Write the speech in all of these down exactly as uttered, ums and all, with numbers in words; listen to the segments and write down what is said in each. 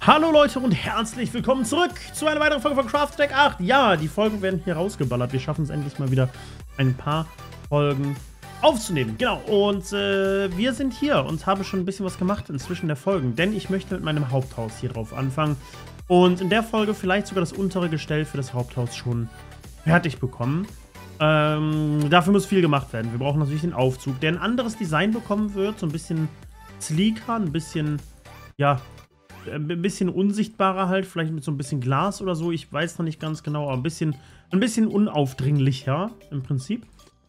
Hallo Leute und herzlich willkommen zurück zu einer weiteren Folge von Craft-Stack acht. Ja, die Folgen werden hier rausgeballert. Wir schaffen es endlich mal wieder, ein paar Folgen aufzunehmen. Genau, und äh, wir sind hier und haben schon ein bisschen was gemacht inzwischen der Folgen, denn ich möchte mit meinem Haupthaus hier drauf anfangen und in der Folge vielleicht sogar das untere Gestell für das Haupthaus schon fertig bekommen. Ähm, dafür muss viel gemacht werden. Wir brauchen natürlich den Aufzug, der ein anderes Design bekommen wird, so ein bisschen sleeker, ein bisschen, ja, ein bisschen unsichtbarer halt, vielleicht mit so ein bisschen Glas oder so, ich weiß noch nicht ganz genau, aber ein bisschen, ein bisschen unaufdringlicher im Prinzip.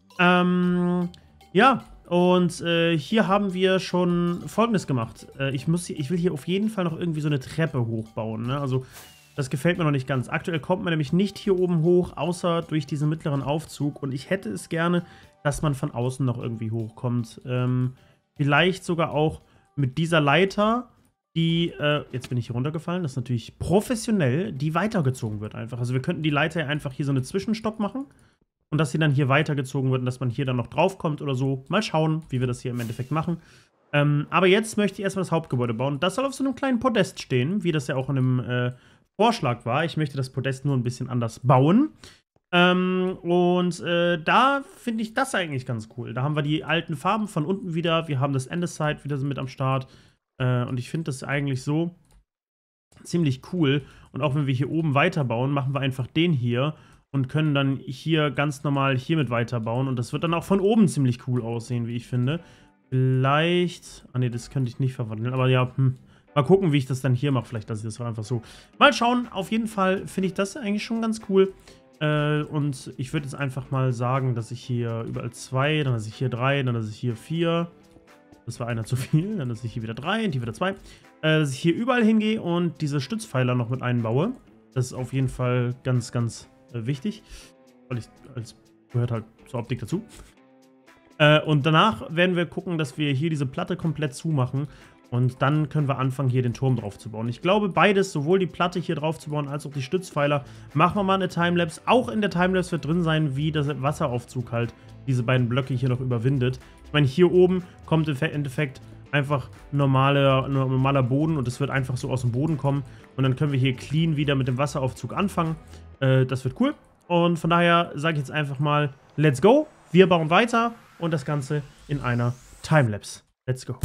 Ähm, ja, und äh, hier haben wir schon Folgendes gemacht. Äh, ich, muss, ich will hier auf jeden Fall noch irgendwie so eine Treppe hochbauen, ne? Also das gefällt mir noch nicht ganz. Aktuell kommt man nämlich nicht hier oben hoch, außer durch diesen mittleren Aufzug, und ich hätte es gerne, dass man von außen noch irgendwie hochkommt. Ähm, vielleicht sogar auch mit dieser Leiter, die, äh, jetzt bin ich hier runtergefallen, das ist natürlich professionell, die weitergezogen wird einfach. Also wir könnten die Leiter einfach hier so eine Zwischenstopp machen und dass sie dann hier weitergezogen wird und dass man hier dann noch draufkommt oder so. Mal schauen, wie wir das hier im Endeffekt machen. Ähm, aber jetzt möchte ich erstmal das Hauptgebäude bauen. Das soll auf so einem kleinen Podest stehen, wie das ja auch in dem äh, Vorschlag war. Ich möchte das Podest nur ein bisschen anders bauen. Ähm, und äh, da finde ich das eigentlich ganz cool. Da haben wir die alten Farben von unten wieder. Wir haben das Andesite wieder mit am Start. Und ich finde das eigentlich so ziemlich cool. Und auch wenn wir hier oben weiterbauen, machen wir einfach den hier und können dann hier ganz normal hiermit weiterbauen. Und das wird dann auch von oben ziemlich cool aussehen, wie ich finde. Vielleicht, ah ne, das könnte ich nicht verwandeln, aber ja, hm. Mal gucken, wie ich das dann hier mache. Vielleicht lasse ich das einfach so. Mal schauen, auf jeden Fall finde ich das eigentlich schon ganz cool. Äh, und ich würde jetzt einfach mal sagen, dass ich hier überall zwei, dann lasse ich hier drei, dann lasse ich hier vier. Das war einer zu viel, dann lasse ich hier wieder drei und hier wieder zwei. Äh, dass ich hier überall hingehe und diese Stützpfeiler noch mit einbaue. Das ist auf jeden Fall ganz, ganz äh, wichtig. Weil ich, als gehört halt zur Optik dazu. Äh, und danach werden wir gucken, dass wir hier diese Platte komplett zumachen. Und dann können wir anfangen, hier den Turm drauf zu bauen. Ich glaube, beides, sowohl die Platte hier drauf zu bauen, als auch die Stützpfeiler, machen wir mal eine Timelapse. Auch in der Timelapse wird drin sein, wie der Wasseraufzug halt diese beiden Blöcke hier noch überwindet. Ich meine, hier oben kommt im Endeffekt einfach normaler, normaler Boden und es wird einfach so aus dem Boden kommen. Und dann können wir hier clean wieder mit dem Wasseraufzug anfangen. Äh, das wird cool. Und von daher sage ich jetzt einfach mal, let's go. Wir bauen weiter und das Ganze in einer Timelapse. Let's go.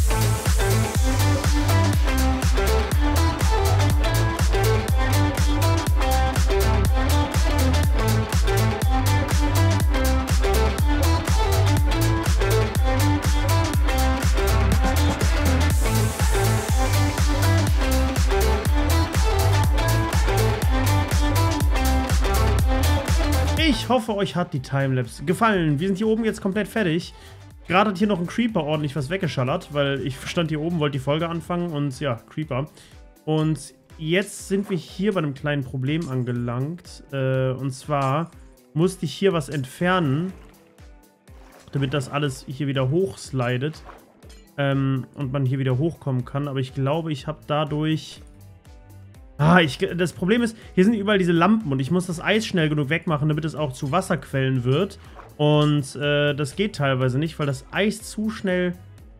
Ich hoffe, euch hat die Timelapse gefallen. Wir sind hier oben jetzt komplett fertig. Gerade hat hier noch ein Creeper ordentlich was weggeschallert, weil ich stand hier oben, wollte die Folge anfangen und ja, Creeper. Und jetzt sind wir hier bei einem kleinen Problem angelangt. Äh, und zwar musste ich hier was entfernen, damit das alles hier wieder hochslidet ähm, und man hier wieder hochkommen kann. Aber ich glaube, ich habe dadurch... Ah, ich, das Problem ist, hier sind überall diese Lampen und ich muss das Eis schnell genug wegmachen, damit es auch zu Wasserquellen wird. Und äh, das geht teilweise nicht, weil das Eis zu schnell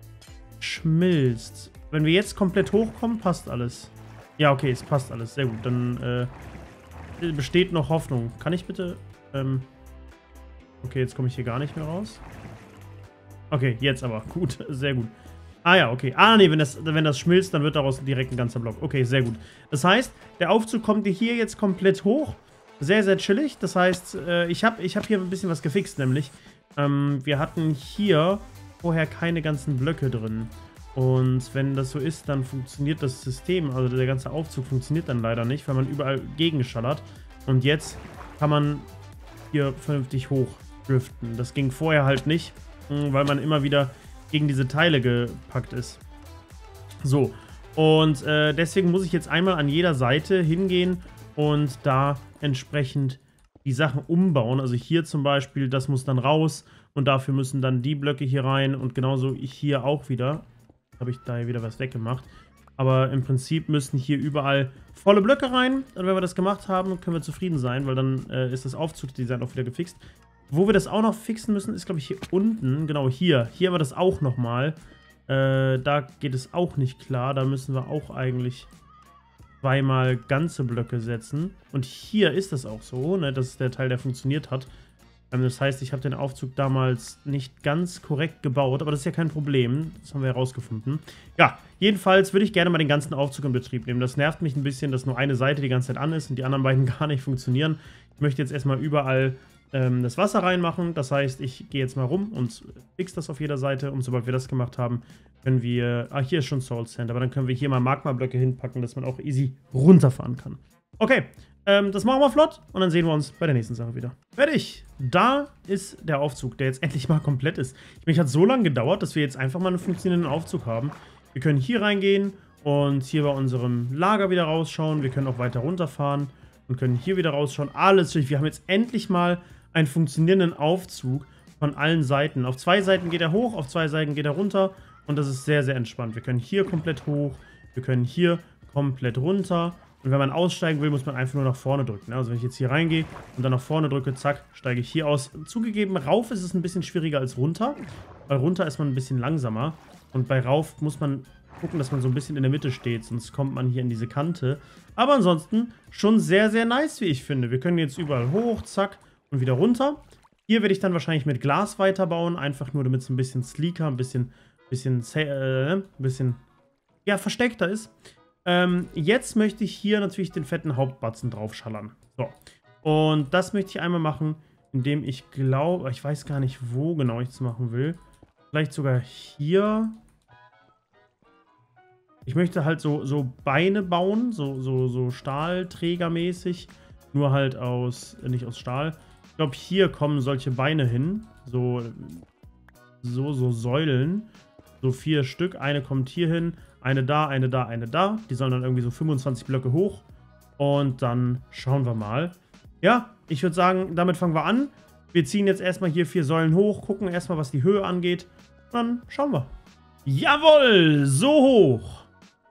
schmilzt. Wenn wir jetzt komplett hochkommen, passt alles. Ja, okay, es passt alles. Sehr gut. Dann äh, besteht noch Hoffnung. Kann ich bitte... Ähm okay, jetzt komme ich hier gar nicht mehr raus. Okay, jetzt aber. Gut, sehr gut. Ah ja, okay. Ah, nee, wenn das, wenn das schmilzt, dann wird daraus direkt ein ganzer Block. Okay, sehr gut. Das heißt, der Aufzug kommt hier jetzt komplett hoch. Sehr, sehr chillig. Das heißt, äh, ich habe ich hab hier ein bisschen was gefixt, nämlich. Ähm, wir hatten hier vorher keine ganzen Blöcke drin. Und wenn das so ist, dann funktioniert das System, also der ganze Aufzug funktioniert dann leider nicht, weil man überall gegenschallert. Und jetzt kann man hier vernünftig hochdriften. Das ging vorher halt nicht, weil man immer wieder gegen diese Teile gepackt ist. So, und äh, deswegen muss ich jetzt einmal an jeder Seite hingehen und da entsprechend die Sachen umbauen. Also hier zum Beispiel, das muss dann raus und dafür müssen dann die Blöcke hier rein und genauso hier auch wieder. Habe ich da wieder was weggemacht. Aber im Prinzip müssen hier überall volle Blöcke rein. Und wenn wir das gemacht haben, können wir zufrieden sein, weil dann äh, ist das Aufzugsdesign auch wieder gefixt. Wo wir das auch noch fixen müssen, ist, glaube ich, hier unten. Genau, hier. Hier haben wir das auch nochmal. Äh, da geht es auch nicht klar. Da müssen wir auch eigentlich zweimal ganze Blöcke setzen. Und hier ist das auch so, ne? Das ist der Teil, der funktioniert hat. Ähm, das heißt, ich habe den Aufzug damals nicht ganz korrekt gebaut, aber das ist ja kein Problem. Das haben wir herausgefunden. Ja, jedenfalls würde ich gerne mal den ganzen Aufzug in Betrieb nehmen. Das nervt mich ein bisschen, dass nur eine Seite die ganze Zeit an ist und die anderen beiden gar nicht funktionieren. Ich möchte jetzt erstmal überall ähm, das Wasser reinmachen. Das heißt, ich gehe jetzt mal rum und fix das auf jeder Seite. Und sobald wir das gemacht haben, können wir... Ah, hier ist schon Soul Sand, aber dann können wir hier mal Magma-Blöcke hinpacken, dass man auch easy runterfahren kann. Okay, ähm, das machen wir flott und dann sehen wir uns bei der nächsten Sache wieder. Fertig! Da ist der Aufzug, der jetzt endlich mal komplett ist. Mich hat so lange gedauert, dass wir jetzt einfach mal einen funktionierenden Aufzug haben. Wir können hier reingehen und hier bei unserem Lager wieder rausschauen. Wir können auch weiter runterfahren und können hier wieder rausschauen. Alles durch. Wir haben jetzt endlich mal einen funktionierenden Aufzug von allen Seiten. Auf zwei Seiten geht er hoch, auf zwei Seiten geht er runter. Und das ist sehr, sehr entspannt. Wir können hier komplett hoch, wir können hier komplett runter. Und wenn man aussteigen will, muss man einfach nur nach vorne drücken. Also wenn ich jetzt hier reingehe und dann nach vorne drücke, zack, steige ich hier aus. Zugegeben, rauf ist es ein bisschen schwieriger als runter. Weil runter ist man ein bisschen langsamer. Und bei rauf muss man gucken, dass man so ein bisschen in der Mitte steht. Sonst kommt man hier in diese Kante. Aber ansonsten schon sehr, sehr nice, wie ich finde. Wir können jetzt überall hoch, zack, und wieder runter. Hier werde ich dann wahrscheinlich mit Glas weiterbauen. Einfach nur, damit es ein bisschen sleeker, ein bisschen... bisschen, äh, ein bisschen, ja, versteckter ist. Ähm, jetzt möchte ich hier natürlich den fetten Hauptbatzen draufschallern. So. Und das möchte ich einmal machen, indem ich glaube, ich weiß gar nicht, wo genau ich das machen will. Vielleicht sogar hier. Ich möchte halt so, so Beine bauen, so, so, so Stahlträgermäßig. Nur halt aus, äh, nicht aus Stahl. Ich glaube, hier kommen solche Beine hin. So, so, so Säulen. So vier Stück. Eine kommt hier hin, eine da, eine da, eine da. Die sollen dann irgendwie so fünfundzwanzig Blöcke hoch. Und dann schauen wir mal. Ja, ich würde sagen, damit fangen wir an. Wir ziehen jetzt erstmal hier vier Säulen hoch, gucken erstmal, was die Höhe angeht. Dann schauen wir. Jawohl, so hoch.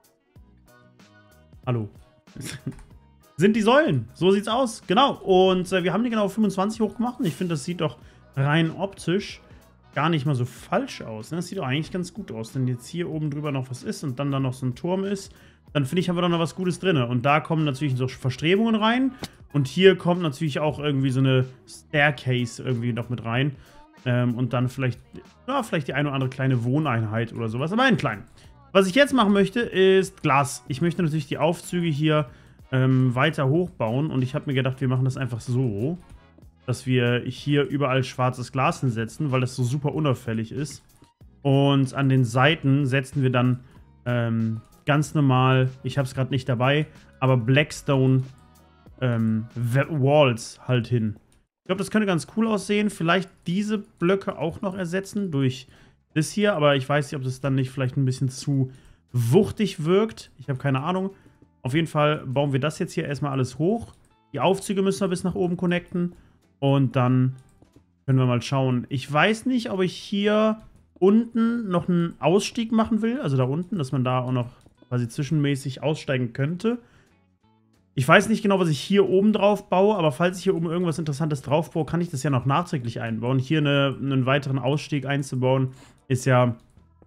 Hallo. Sind die Säulen. So sieht's aus. Genau. Und äh, wir haben die genau auf fünfundzwanzig hoch gemacht. Und ich finde, das sieht doch rein optisch gar nicht mal so falsch aus. Ne? Das sieht doch eigentlich ganz gut aus. Wenn jetzt hier oben drüber noch was ist und dann da noch so ein Turm ist, dann finde ich, haben wir doch noch was Gutes drin. Und da kommen natürlich so Verstrebungen rein. Und hier kommt natürlich auch irgendwie so eine Staircase irgendwie noch mit rein. Ähm, und dann vielleicht, ja, vielleicht die eine oder andere kleine Wohneinheit oder sowas. Aber einen kleinen. Was ich jetzt machen möchte, ist Glas. Ich möchte natürlich die Aufzüge hier ähm, weiter hochbauen. Und ich habe mir gedacht, wir machen das einfach so, dass wir hier überall schwarzes Glas hinsetzen, weil das so super unauffällig ist. Und an den Seiten setzen wir dann ähm, ganz normal, ich habe es gerade nicht dabei, aber Blackstone ähm, Walls halt hin. Ich glaube, das könnte ganz cool aussehen. Vielleicht diese Blöcke auch noch ersetzen durch das hier, aber ich weiß nicht, ob das dann nicht vielleicht ein bisschen zu wuchtig wirkt. Ich habe keine Ahnung. Auf jeden Fall bauen wir das jetzt hier erstmal alles hoch. Die Aufzüge müssen wir bis nach oben connecten. Und dann können wir mal schauen. Ich weiß nicht, ob ich hier unten noch einen Ausstieg machen will. Also da unten, dass man da auch noch quasi zwischenmäßig aussteigen könnte. Ich weiß nicht genau, was ich hier oben drauf baue. Aber falls ich hier oben irgendwas Interessantes drauf baue, kann ich das ja noch nachträglich einbauen. Hier eine, einen weiteren Ausstieg einzubauen, ist ja,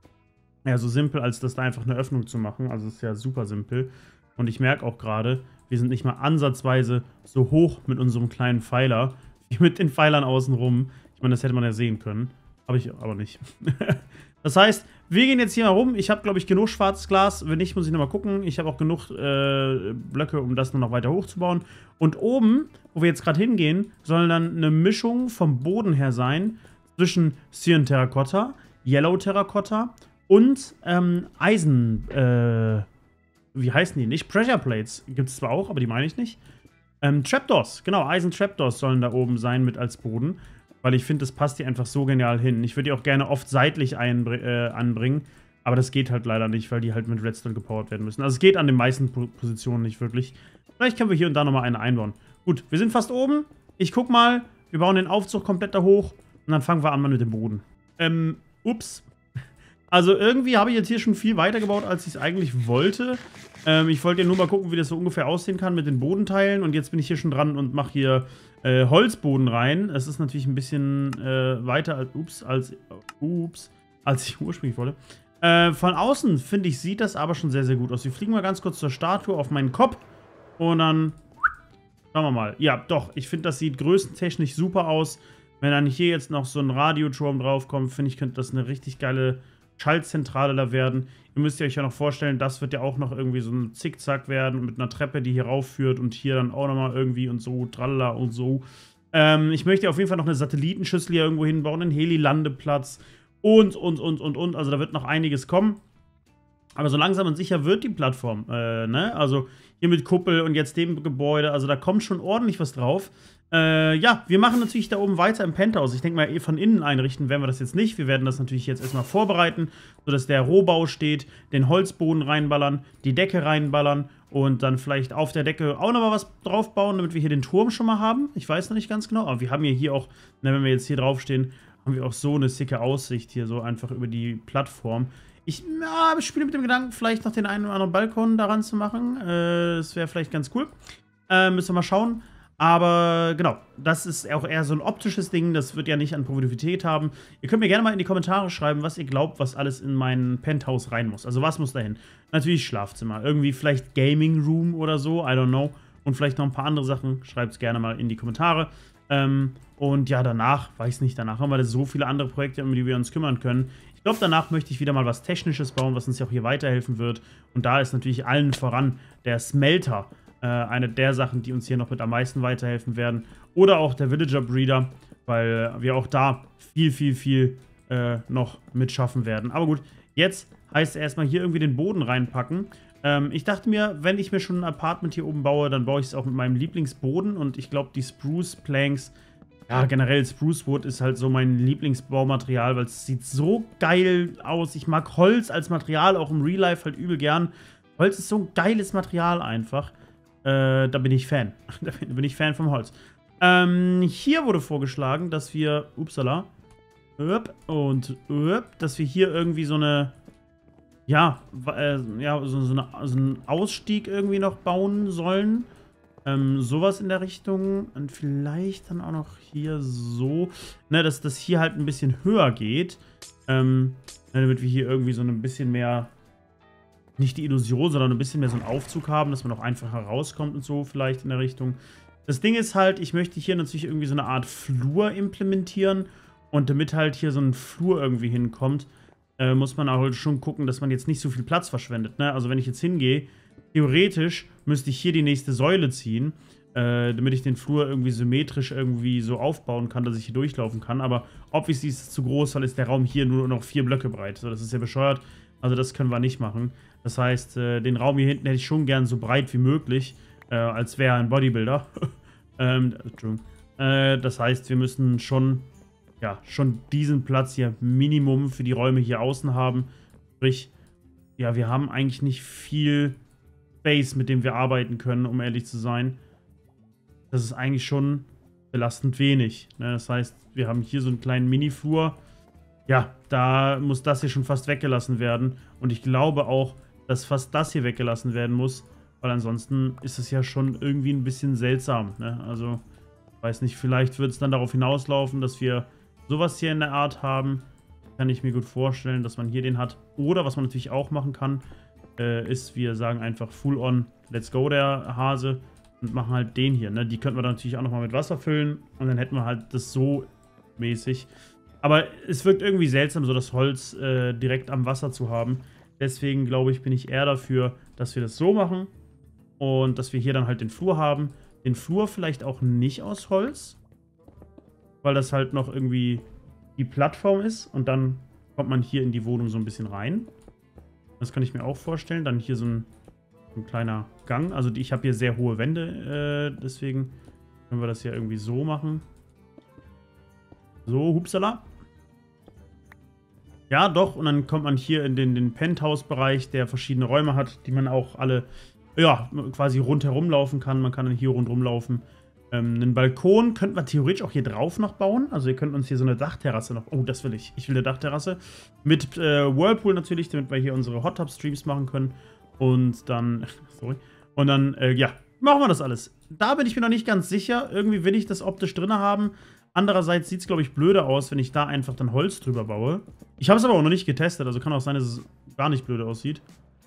ja so simpel, als das da einfach eine Öffnung zu machen. Also ist ja super simpel. Und ich merke auch gerade, wir sind nicht mal ansatzweise so hoch mit unserem kleinen Pfeiler, wie mit den Pfeilern außenrum. Ich meine, das hätte man ja sehen können. Habe ich aber nicht. Das heißt, wir gehen jetzt hier mal rum. Ich habe, glaube ich, genug schwarzes Glas. Wenn nicht, muss ich nochmal gucken. Ich habe auch genug äh, Blöcke, um das nur noch weiter hochzubauen. Und oben, wo wir jetzt gerade hingehen, soll dann eine Mischung vom Boden her sein zwischen Cyan Terracotta, Yellow Terracotta und ähm, Eisen. Äh, wie heißen die? Nicht Pressure Plates. Gibt es zwar auch, aber die meine ich nicht. Ähm, Trapdoors, genau, Eisen-Trapdoors sollen da oben sein mit als Boden, weil ich finde, das passt hier einfach so genial hin. Ich würde die auch gerne oft seitlich äh, anbringen, aber das geht halt leider nicht, weil die halt mit Redstone gepowert werden müssen. Also es geht an den meisten po Positionen nicht wirklich. Vielleicht können wir hier und da nochmal eine einbauen. Gut, wir sind fast oben. Ich guck mal, wir bauen den Aufzug komplett da hoch und dann fangen wir an mit dem Boden. Ähm, ups. Also irgendwie habe ich jetzt hier schon viel weiter gebaut, als ich es eigentlich wollte. Ähm, ich wollte ja nur mal gucken, wie das so ungefähr aussehen kann mit den Bodenteilen. Und jetzt bin ich hier schon dran und mache hier äh, Holzboden rein. Es ist natürlich ein bisschen äh, weiter als, ups, als, ups, als ich ursprünglich wollte. Äh, von außen, finde ich, sieht das aber schon sehr, sehr gut aus. Wir fliegen mal ganz kurz zur Statue auf meinen Kopf und dann schauen wir mal. Ja, doch, ich finde, das sieht größentechnisch super aus. Wenn dann hier jetzt noch so ein Radioturm draufkommt, finde ich, könnte das eine richtig geile Schaltzentrale da werden. Ihr müsst euch ja noch vorstellen, das wird ja auch noch irgendwie so ein Zickzack werden mit einer Treppe, die hier raufführt und hier dann auch nochmal irgendwie und so, tralala und so. Ähm, ich möchte auf jeden Fall noch eine Satellitenschüssel hier irgendwo hinbauen, einen Heli-Landeplatz und, und, und, und, und. Also da wird noch einiges kommen. Aber so langsam und sicher wird die Plattform, äh, ne? Also hier mit Kuppel und jetzt dem Gebäude, also da kommt schon ordentlich was drauf. Äh, ja, wir machen natürlich da oben weiter im Penthouse. Ich denke mal, von innen einrichten werden wir das jetzt nicht. Wir werden das natürlich jetzt erstmal vorbereiten, sodass der Rohbau steht, den Holzboden reinballern, die Decke reinballern und dann vielleicht auf der Decke auch nochmal was draufbauen, damit wir hier den Turm schon mal haben. Ich weiß noch nicht ganz genau, aber wir haben ja hier auch, ne, wenn wir jetzt hier draufstehen, haben wir auch so eine sicke Aussicht hier, so einfach über die Plattform. Ich ja, spiele mit dem Gedanken, vielleicht noch den einen oder anderen Balkon daran zu machen. Äh, das wäre vielleicht ganz cool. Äh, müssen wir mal schauen. Aber genau, das ist auch eher so ein optisches Ding. Das wird ja nicht an Produktivität haben. Ihr könnt mir gerne mal in die Kommentare schreiben, was ihr glaubt, was alles in mein Penthouse rein muss. Also was muss da hin? Natürlich Schlafzimmer. Irgendwie vielleicht Gaming Room oder so. I don't know. Und vielleicht noch ein paar andere Sachen. Schreibt es gerne mal in die Kommentare. Ähm, und ja, danach, weiß nicht, danach haben wir so viele andere Projekte, um die wir uns kümmern können. Ich glaube, danach möchte ich wieder mal was Technisches bauen, was uns ja auch hier weiterhelfen wird. Und da ist natürlich allen voran der Smelter äh, eine der Sachen, die uns hier noch mit am meisten weiterhelfen werden. Oder auch der Villager Breeder, weil wir auch da viel, viel, viel äh, noch mitschaffen werden. Aber gut, jetzt heißt es erstmal hier irgendwie den Boden reinpacken. Ähm, ich dachte mir, wenn ich mir schon ein Apartment hier oben baue, dann baue ich es auch mit meinem Lieblingsboden. Und ich glaube, die Spruce Planks, ja, generell Spruce Wood ist halt so mein Lieblingsbaumaterial, weil es sieht so geil aus. Ich mag Holz als Material, auch im Real Life halt übel gern. Holz ist so ein geiles Material einfach. Äh, da bin ich Fan. Da bin ich Fan vom Holz. Ähm, hier wurde vorgeschlagen, dass wir, upsala, und dass wir hier irgendwie so eine, ja, äh, ja so, so, eine, so einen Ausstieg irgendwie noch bauen sollen. Ähm, sowas in der Richtung und vielleicht dann auch noch hier so, ne, dass das hier halt ein bisschen höher geht, ähm, damit wir hier irgendwie so ein bisschen mehr, nicht die Illusion, sondern ein bisschen mehr so einen Aufzug haben, dass man auch einfacher rauskommt und so vielleicht in der Richtung. Das Ding ist halt, ich möchte hier natürlich irgendwie so eine Art Flur implementieren und damit halt hier so ein Flur irgendwie hinkommt, äh, muss man auch halt schon gucken, dass man jetzt nicht so viel Platz verschwendet, ne? Also wenn ich jetzt hingehe, theoretisch müsste ich hier die nächste Säule ziehen, äh, damit ich den Flur irgendwie symmetrisch irgendwie so aufbauen kann, dass ich hier durchlaufen kann. Aber obviously ist es zu groß, weil ist der Raum hier nur noch vier Blöcke breit. So, das ist ja bescheuert. Also das können wir nicht machen. Das heißt, äh, den Raum hier hinten hätte ich schon gern so breit wie möglich, äh, als wäre ein Bodybuilder. ähm, äh, das heißt, wir müssen schon, ja, schon diesen Platz hier Minimum für die Räume hier außen haben. Sprich, ja, wir haben eigentlich nicht viel Space, mit dem wir arbeiten können, um ehrlich zu sein. Das ist eigentlich schon belastend wenig. Ne? Das heißt, wir haben hier so einen kleinen Mini-Flur. Ja, da muss das hier schon fast weggelassen werden. Und ich glaube auch, dass fast das hier weggelassen werden muss, weil ansonsten ist es ja schon irgendwie ein bisschen seltsam. Ne? Also, weiß nicht, vielleicht wird es dann darauf hinauslaufen, dass wir sowas hier in der Art haben. Kann ich mir gut vorstellen, dass man hier den hat. Oder was man natürlich auch machen kann, äh, ist, wir sagen einfach full on, let's go der Hase und machen halt den hier. Ne? Die könnten wir dann natürlich auch nochmal mit Wasser füllen und dann hätten wir halt das so mäßig. Aber es wirkt irgendwie seltsam, so das Holz äh, direkt am Wasser zu haben. Deswegen glaube ich, bin ich eher dafür, dass wir das so machen und dass wir hier dann halt den Flur haben. Den Flur vielleicht auch nicht aus Holz, weil das halt noch irgendwie die Plattform ist und dann kommt man hier in die Wohnung so ein bisschen rein. Das kann ich mir auch vorstellen. Dann hier so ein, ein kleiner Gang. Also ich habe hier sehr hohe Wände, äh, deswegen können wir das ja irgendwie so machen. So, hupsala. Ja, doch. Und dann kommt man hier in den, den Penthouse-Bereich, der verschiedene Räume hat, die man auch alle, ja, quasi rundherum laufen kann. Man kann dann hier rundherum laufen. Ähm, einen Balkon könnten wir theoretisch auch hier drauf noch bauen. Also ihr könnt uns hier so eine Dachterrasse noch... Oh, das will ich. Ich will eine Dachterrasse. Mit äh, Whirlpool natürlich, damit wir hier unsere Hot Tub Streams machen können. Und dann... Sorry. Und dann, äh, ja, machen wir das alles. Da bin ich mir noch nicht ganz sicher. Irgendwie will ich das optisch drin haben. Andererseits sieht es, glaube ich, blöde aus, wenn ich da einfach dann Holz drüber baue. Ich habe es aber auch noch nicht getestet, also kann auch sein, dass es gar nicht blöde aussieht.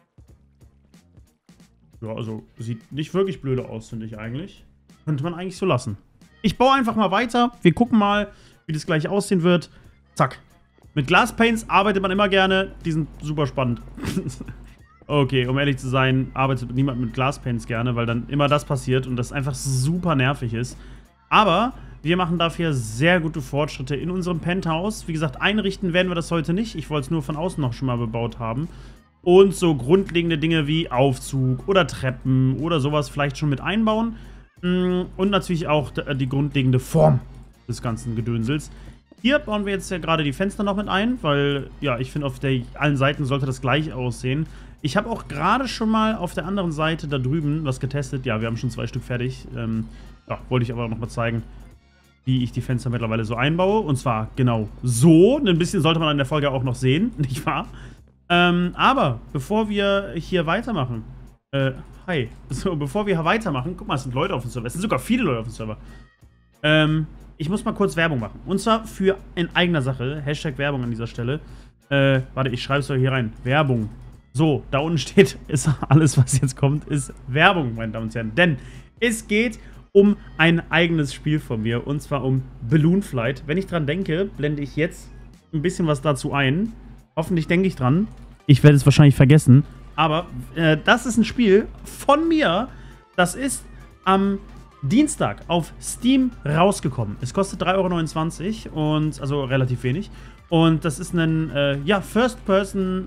Ja, also sieht nicht wirklich blöde aus, finde ich eigentlich. Könnte man eigentlich so lassen. Ich baue einfach mal weiter. Wir gucken mal, wie das gleich aussehen wird. Zack. Mit Glaspaints arbeitet man immer gerne. Die sind super spannend. Okay, um ehrlich zu sein, arbeitet niemand mit Glaspaints gerne, weil dann immer das passiert und das einfach super nervig ist. Aber wir machen dafür sehr gute Fortschritte in unserem Penthouse. Wie gesagt, einrichten werden wir das heute nicht. Ich wollte es nur von außen noch schon mal bebaut haben. Und so grundlegende Dinge wie Aufzug oder Treppen oder sowas vielleicht schon mit einbauen. Und natürlich auch die grundlegende Form des ganzen Gedönsels. Hier bauen wir jetzt ja gerade die Fenster noch mit ein, weil, ja, ich finde, auf der, allen Seiten sollte das gleich aussehen. Ich habe auch gerade schon mal auf der anderen Seite da drüben was getestet. Ja, wir haben schon zwei Stück fertig. Ähm, ja, wollte ich aber noch mal zeigen, wie ich die Fenster mittlerweile so einbaue. Und zwar genau so. Ein bisschen sollte man in der Folge auch noch sehen, nicht wahr? Ähm, aber bevor wir hier weitermachen, äh, hi. So, bevor wir hier weitermachen, guck mal, es sind Leute auf dem Server. Es sind sogar viele Leute auf dem Server. Ähm, ich muss mal kurz Werbung machen. Und zwar für in eigener Sache. Hashtag Werbung an dieser Stelle. Äh, warte, ich schreibe es euch hier rein. Werbung. So, da unten steht, ist alles, was jetzt kommt, ist Werbung, meine Damen und Herren. Denn es geht um ein eigenes Spiel von mir. Und zwar um Balloon Flight. Wenn ich dran denke, blende ich jetzt ein bisschen was dazu ein. Hoffentlich denke ich dran. Ich werde es wahrscheinlich vergessen. Aber äh, das ist ein Spiel von mir. Das ist am Dienstag auf Steam rausgekommen. Es kostet drei Euro neunundzwanzig und also relativ wenig. Und das ist ein äh, ja, First-Person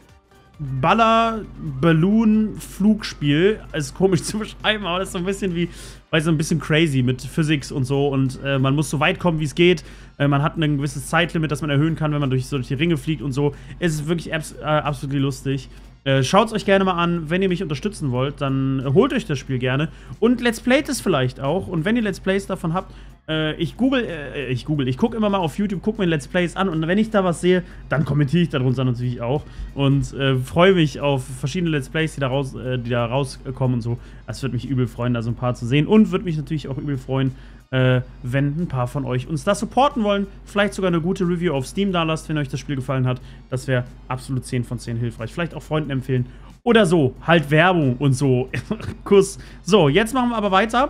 Baller-Balloon-Flugspiel. Ist komisch zu beschreiben, aber das ist so ein bisschen wie, weil so ein bisschen crazy mit Physics und so. Und äh, man muss so weit kommen, wie es geht. Äh, man hat ein gewisses Zeitlimit, das man erhöhen kann, wenn man durch, so durch die Ringe fliegt und so. Es ist wirklich abs äh, absolut lustig. Äh, Schaut es euch gerne mal an. Wenn ihr mich unterstützen wollt, dann äh, holt euch das Spiel gerne. Und Let's Playt es vielleicht auch. Und wenn ihr Let's Plays davon habt, äh, ich google, äh, ich google, ich gucke immer mal auf YouTube, gucke mir Let's Plays an. Und wenn ich da was sehe, dann kommentiere ich darunter natürlich auch. Und äh, freue mich auf verschiedene Let's Plays, die da, raus, äh, die da rauskommen und so. Das würde mich übel freuen, da so ein paar zu sehen. Und würde mich natürlich auch übel freuen, Äh, wenn ein paar von euch uns da supporten wollen. Vielleicht sogar eine gute Review auf Steam da lasst, wenn euch das Spiel gefallen hat. Das wäre absolut zehn von zehn hilfreich. Vielleicht auch Freunden empfehlen. Oder so. Halt Werbung und so. Kuss. So, jetzt machen wir aber weiter.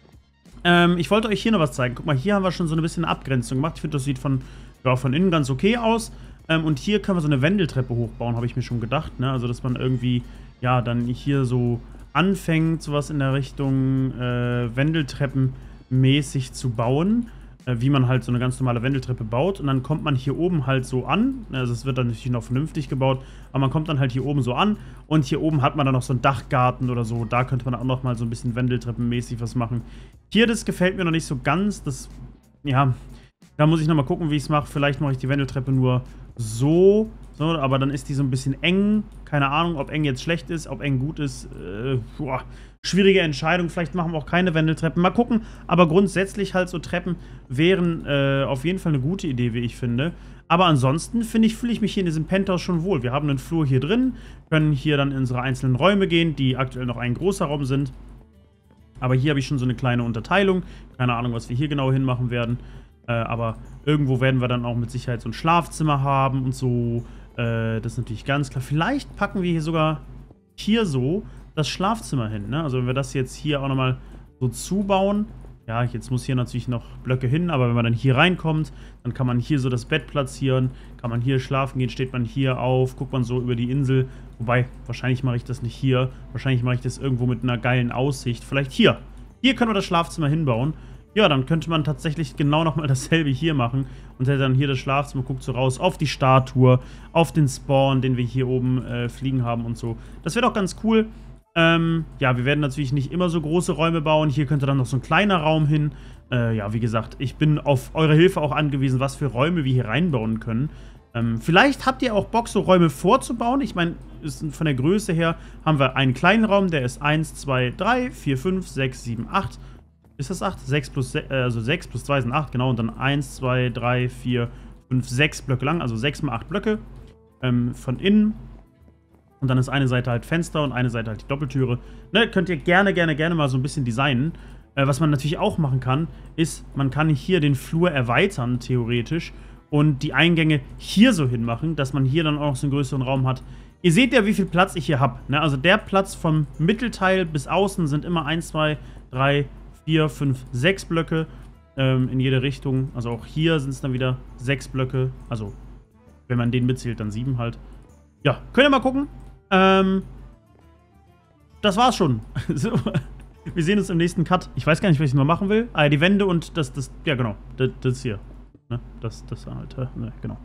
Ähm, ich wollte euch hier noch was zeigen. Guck mal, hier haben wir schon so ein bisschen eine Abgrenzung gemacht. Ich finde, das sieht von, ja, von innen ganz okay aus. Ähm, und hier können wir so eine Wendeltreppe hochbauen, habe ich mir schon gedacht. Ne? Also, dass man irgendwie, ja, dann hier so anfängt, sowas in der Richtung äh, Wendeltreppen mäßig zu bauen, äh, wie man halt so eine ganz normale Wendeltreppe baut. Und dann kommt man hier oben halt so an. Also es wird dann natürlich noch vernünftig gebaut, aber man kommt dann halt hier oben so an. Und hier oben hat man dann noch so einen Dachgarten oder so. Da könnte man auch noch mal so ein bisschen Wendeltreppenmäßig was machen. Hier, das gefällt mir noch nicht so ganz. Das, ja, da muss ich noch mal gucken, wie ich es mache. Vielleicht mache ich die Wendeltreppe nur so, so, aber dann ist die so ein bisschen eng. Keine Ahnung, ob eng jetzt schlecht ist, ob eng gut ist. Äh, boah. Schwierige Entscheidung, vielleicht machen wir auch keine Wendeltreppen. Mal gucken, aber grundsätzlich halt so Treppen wären äh, auf jeden Fall eine gute Idee, wie ich finde. Aber ansonsten, finde ich, fühle ich mich hier in diesem Penthouse schon wohl. Wir haben einen Flur hier drin, können hier dann in unsere einzelnen Räume gehen, die aktuell noch ein großer Raum sind. Aber hier habe ich schon so eine kleine Unterteilung. Keine Ahnung, was wir hier genau hinmachen werden. Äh, aber irgendwo werden wir dann auch mit Sicherheit so ein Schlafzimmer haben und so. Äh, das ist natürlich ganz klar. Vielleicht packen wir hier sogar hier so das Schlafzimmer hin, ne? Also wenn wir das jetzt hier auch nochmal so zubauen, ja, jetzt muss hier natürlich noch Blöcke hin, aber wenn man dann hier reinkommt, dann kann man hier so das Bett platzieren, kann man hier schlafen gehen, steht man hier auf, guckt man so über die Insel, wobei, wahrscheinlich mache ich das nicht hier, wahrscheinlich mache ich das irgendwo mit einer geilen Aussicht, vielleicht hier, hier können wir das Schlafzimmer hinbauen. Ja, dann könnte man tatsächlich genau nochmal dasselbe hier machen und hätte dann hier das Schlafzimmer, guckt so raus auf die Statue, auf den Spawn, den wir hier oben äh, fliegen haben und so. Das wäre doch ganz cool. Ähm, ja, wir werden natürlich nicht immer so große Räume bauen. Hier könnte dann noch so ein kleiner Raum hin. Äh, ja, wie gesagt, ich bin auf eure Hilfe auch angewiesen, was für Räume wir hier reinbauen können. Ähm, vielleicht habt ihr auch Bock, so Räume vorzubauen. Ich meine, von der Größe her haben wir einen kleinen Raum, der ist eins, zwei, drei, vier, fünf, sechs, sieben, acht. Ist das acht? sechs plus, äh, also sechs plus zwei sind acht, genau. Und dann eins, zwei, drei, vier, fünf, sechs Blöcke lang. Also sechs mal acht Blöcke ähm, von innen. Und dann ist eine Seite halt Fenster und eine Seite halt die Doppeltüre. Ne, könnt ihr gerne, gerne, gerne mal so ein bisschen designen. Äh, was man natürlich auch machen kann, ist, man kann hier den Flur erweitern, theoretisch, und die Eingänge hier so hinmachen, dass man hier dann auch noch so einen größeren Raum hat. Ihr seht ja, wie viel Platz ich hier habe. Ne? Also der Platz vom Mittelteil bis außen sind immer eins, zwei, drei, vier, fünf, sechs Blöcke ähm, in jede Richtung. Also auch hier sind es dann wieder sechs Blöcke. Also wenn man den mitzählt, dann sieben halt. Ja, könnt ihr mal gucken. Ähm, das war's schon. So, wir sehen uns im nächsten Cut. Ich weiß gar nicht, was ich noch machen will. Ah, die Wände und das, das, ja genau, das, das hier. Ne? Das, das halt, ne, genau.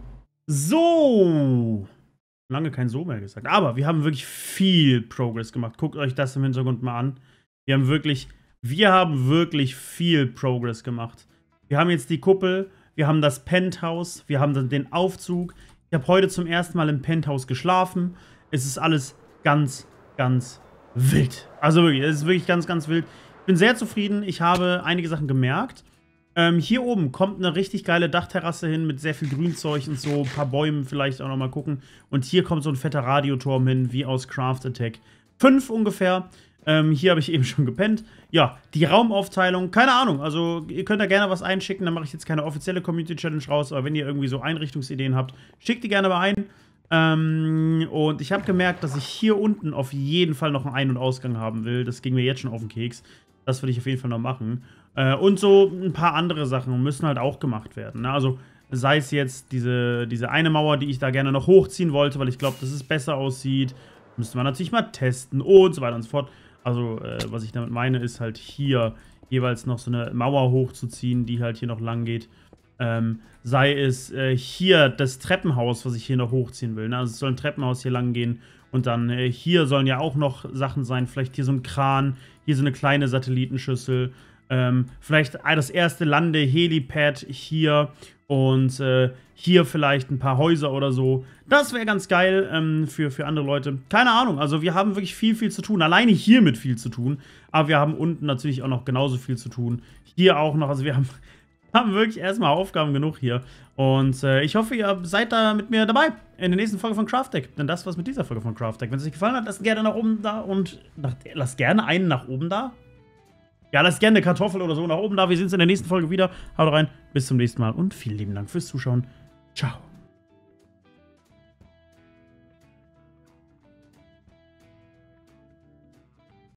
So. Lange kein So mehr gesagt. Aber wir haben wirklich viel Progress gemacht. Guckt euch das im Hintergrund mal an. Wir haben wirklich, wir haben wirklich viel Progress gemacht. Wir haben jetzt die Kuppel, wir haben das Penthouse, wir haben dann den Aufzug. Ich habe heute zum ersten Mal im Penthouse geschlafen. Es ist alles ganz, ganz wild. Also wirklich, es ist wirklich ganz, ganz wild. Ich bin sehr zufrieden. Ich habe einige Sachen gemerkt. Ähm, hier oben kommt eine richtig geile Dachterrasse hin mit sehr viel Grünzeug und so, ein paar Bäumen vielleicht auch noch mal gucken. Und hier kommt so ein fetter Radioturm hin, wie aus Craft Attack fünf ungefähr. Ähm, hier habe ich eben schon gepennt. Ja, die Raumaufteilung, keine Ahnung. Also ihr könnt da gerne was einschicken, da mache ich jetzt keine offizielle Community-Challenge raus. Aber wenn ihr irgendwie so Einrichtungsideen habt, schickt die gerne mal ein. Ähm, und ich habe gemerkt, dass ich hier unten auf jeden Fall noch einen Ein- und Ausgang haben will. Das ging mir jetzt schon auf den Keks. Das würde ich auf jeden Fall noch machen. Äh, und so ein paar andere Sachen müssen halt auch gemacht werden. Ne? Also sei es jetzt diese, diese eine Mauer, die ich da gerne noch hochziehen wollte, weil ich glaube, dass es besser aussieht. Müsste man natürlich mal testen und so weiter und so fort. Also äh, was ich damit meine, ist halt hier jeweils noch so eine Mauer hochzuziehen, die halt hier noch lang geht. Ähm, sei es äh, hier das Treppenhaus, was ich hier noch hochziehen will. Ne? Also es soll ein Treppenhaus hier lang gehen. Und dann äh, hier sollen ja auch noch Sachen sein. Vielleicht hier so ein Kran, hier so eine kleine Satellitenschüssel. Ähm, vielleicht das erste Lande-Helipad hier. Und äh, hier vielleicht ein paar Häuser oder so. Das wäre ganz geil ähm, für, für andere Leute. Keine Ahnung, also wir haben wirklich viel, viel zu tun. Alleine hiermit viel zu tun. Aber wir haben unten natürlich auch noch genauso viel zu tun. Hier auch noch, also wir haben... haben wirklich erstmal Aufgaben genug hier. Und äh, ich hoffe, ihr seid da mit mir dabei in der nächsten Folge von Craft Deck. Denn das war's mit dieser Folge von Craft Deck. Wenn es euch gefallen hat, lasst gerne nach oben da und nach, lasst gerne einen nach oben da. Ja, lasst gerne eine Kartoffel oder so nach oben da. Wir sehen uns in der nächsten Folge wieder. Haut rein, bis zum nächsten Mal und vielen lieben Dank fürs Zuschauen. Ciao.